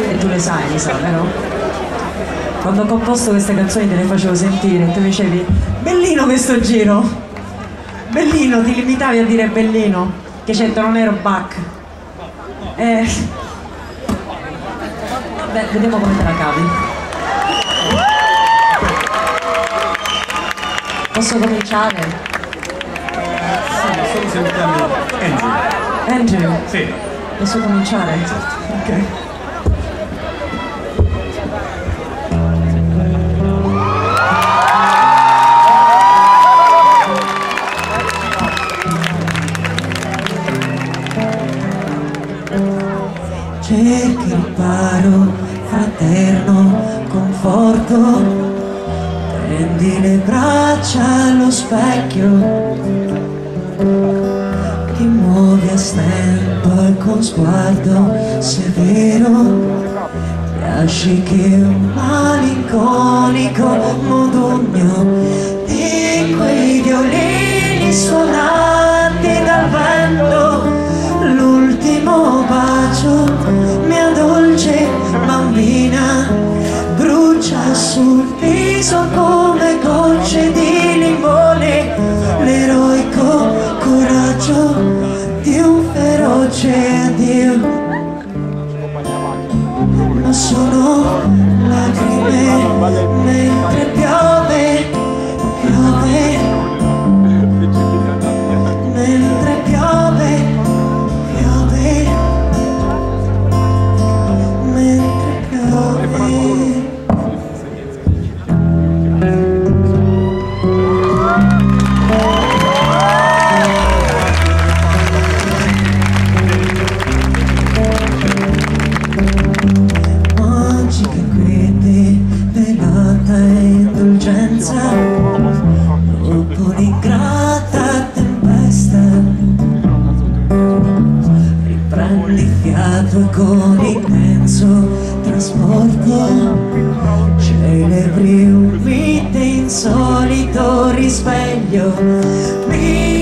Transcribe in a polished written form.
E tu le sai, mi sa, vero? Quando ho composto queste canzoni te le facevo sentire e tu mi dicevi bellino questo giro, bellino, ti limitavi a dire bellino, che certo non ero Bach. Vabbè, vediamo come te la cavi. Posso cominciare? Solo se mi chiami Andrew. Andrew? Sì. Posso cominciare? Ok. Cerchi riparo, fraterno, conforto, tendi le braccia allo specchio, ti muovi a stento e con sguardo severo, lasci che un malinconico modugno di quei violini suonati dal vento, l'ultimo bacio, mia dolce bambina, brucia sul viso come gocce di limone, l'eroico coraggio di un feroce addio. Ma sono lacrime mentre piove, piove, mentre piove, piove, mentre piove. Magica quiete, velata indulgenza, dopo l'ingrata tempesta, riprendi fiato e con intenso trasporto celebri un mite insolito risveglio.